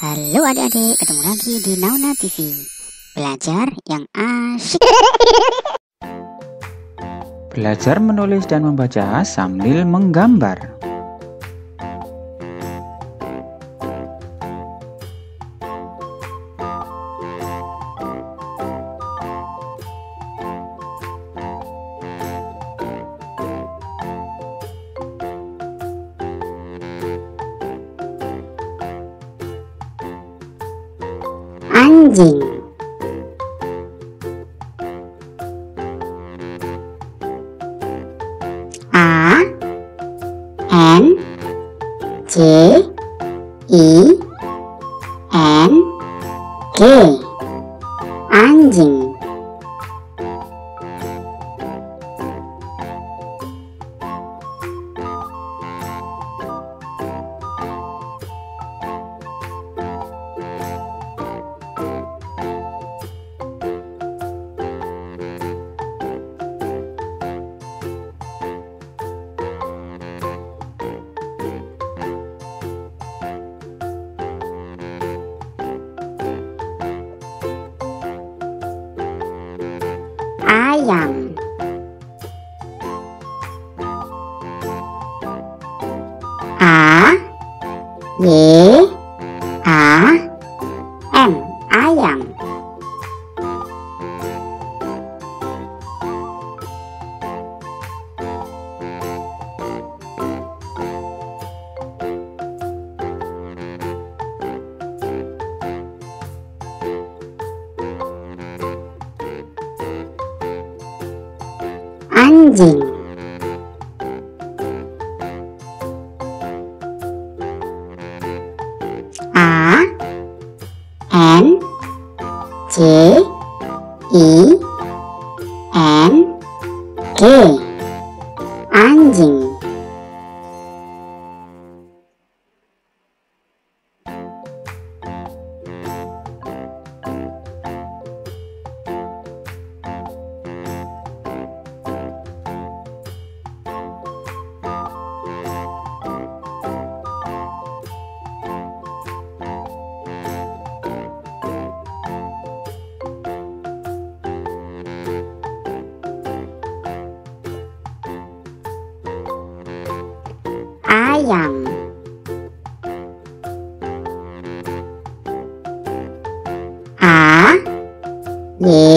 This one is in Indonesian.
Halo adik-adik, ketemu lagi di Nauna TV. Belajar yang asyik. Belajar menulis dan membaca sambil menggambar. Anjing. A N J I N G. Anjing. Ayam. A Y A M. Ayam. Anjing. A N J I N G. Anjing. Ayam. A Y